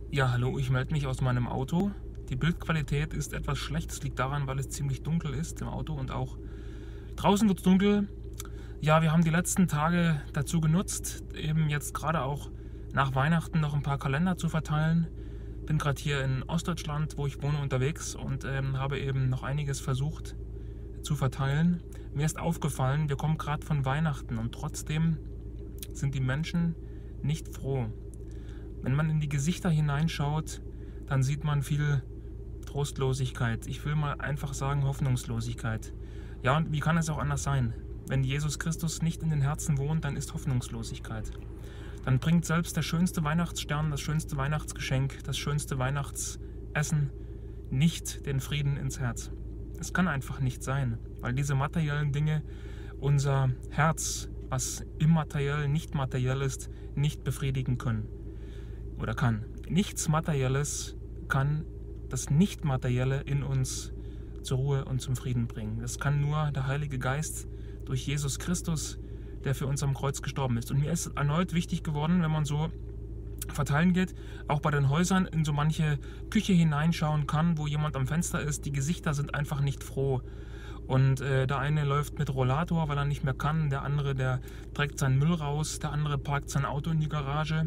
Ja, hallo, ich melde mich aus meinem Auto. Die Bildqualität ist etwas schlecht. Das liegt daran, weil es ziemlich dunkel ist im Auto und auch draußen wird es dunkel. Ja, wir haben die letzten Tage dazu genutzt, eben jetzt gerade auch nach Weihnachten noch ein paar Kalender zu verteilen. Bin gerade hier in Ostdeutschland, wo ich wohne, unterwegs und habe eben noch einiges versucht zu verteilen. Mir ist aufgefallen, wir kommen gerade von Weihnachten und trotzdem sind die Menschen nicht froh. Wenn man in die Gesichter hineinschaut, dann sieht man viel Trostlosigkeit. Ich will mal einfach sagen Hoffnungslosigkeit. Ja, und wie kann es auch anders sein? Wenn Jesus Christus nicht in den Herzen wohnt, dann ist Hoffnungslosigkeit. Dann bringt selbst der schönste Weihnachtsstern, das schönste Weihnachtsgeschenk, das schönste Weihnachtsessen nicht den Frieden ins Herz. Es kann einfach nicht sein, weil diese materiellen Dinge unser Herz, was immateriell, nicht materiell ist, nicht befriedigen können. Oder kann. Nichts Materielles kann das Nicht-Materielle in uns zur Ruhe und zum Frieden bringen. Das kann nur der Heilige Geist durch Jesus Christus, der für uns am Kreuz gestorben ist. Und mir ist erneut wichtig geworden, wenn man so verteilen geht, auch bei den Häusern in so manche Küche hineinschauen kann, wo jemand am Fenster ist. Die Gesichter sind einfach nicht froh. Und der eine läuft mit Rollator, weil er nicht mehr kann. Der andere, der trägt seinen Müll raus. Der andere parkt sein Auto in die Garage.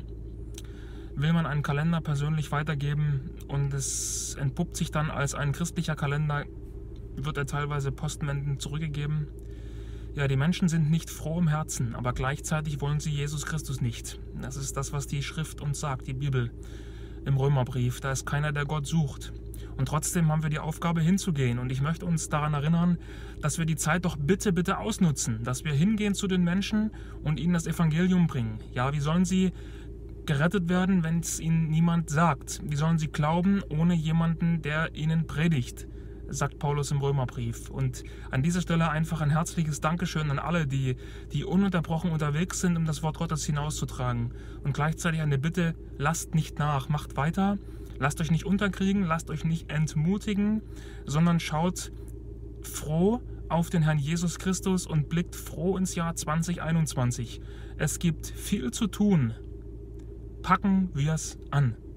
Will man einen Kalender persönlich weitergeben und es entpuppt sich dann als ein christlicher Kalender, wird er teilweise postwendend zurückgegeben. Ja, die Menschen sind nicht froh im Herzen, aber gleichzeitig wollen sie Jesus Christus nicht. Das ist das, was die Schrift uns sagt, die Bibel im Römerbrief. Da ist keiner, der Gott sucht. Und trotzdem haben wir die Aufgabe hinzugehen. Und ich möchte uns daran erinnern, dass wir die Zeit doch bitte ausnutzen. Dass wir hingehen zu den Menschen und ihnen das Evangelium bringen. Ja, wie sollen sie gerettet werden, wenn es ihnen niemand sagt? Wie sollen sie glauben ohne jemanden, der ihnen predigt? Sagt Paulus im Römerbrief. Und an dieser Stelle einfach ein herzliches Dankeschön an alle, die ununterbrochen unterwegs sind, um das Wort Gottes hinauszutragen. Und gleichzeitig eine Bitte, lasst nicht nach, macht weiter, lasst euch nicht unterkriegen, lasst euch nicht entmutigen, sondern schaut froh auf den Herrn Jesus Christus und blickt froh ins Jahr 2021. Es gibt viel zu tun. Packen wir es an.